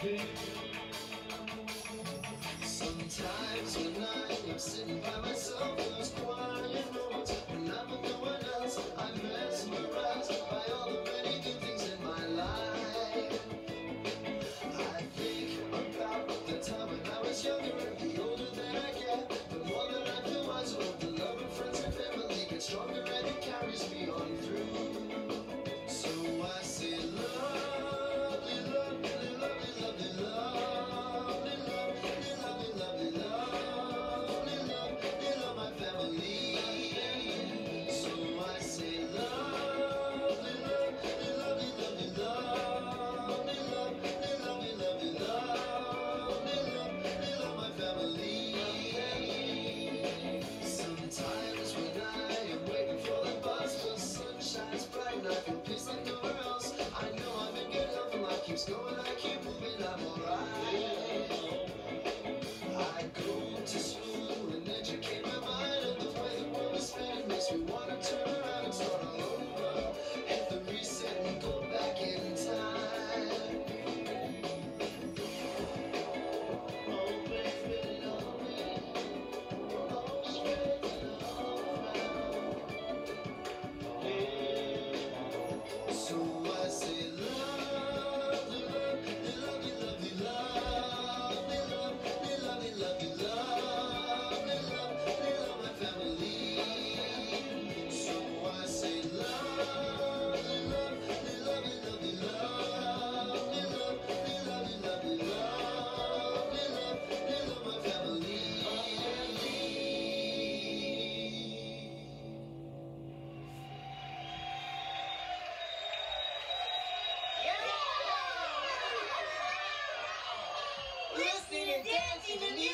Sometimes when I am sitting by myself, those quiet moments when I'm with no one else, I'm mesmerized by all the many good things in my life. I think about the time when I was younger, and the older that I get, the more that I feel wiser of the love of friends and family gets stronger and it carries me on through. So I say, lovely, lovely, lovely, lovely, lovely, lovely, lovely, lovely, lovely, lovely, love my family. So I say, lovely, lovely, lovely, lovely, lovely, lovely, lovely, lovely, lovely, love my family. Sometimes when I am waiting for the bus, the sun shines bright and I feel peace like nowhere else. I know I'm in good health and life keeps going, I keep moving, I'm alright. I go to school and educate my mind, and the way the world is spinning makes me want to turn around and start all over. Hit the reset and go back in time. Oh baby, love me. Oh, straight and around. So I say, lovely, lovely, lovely, lovely, lovely, lovely, lovely, lovely, lovely, lovely, love my family. So I say, lovely, lovely, lovely, lovely, lovely, lovely, lovely, lovely, lovely, love my family. Listening and dancing to music.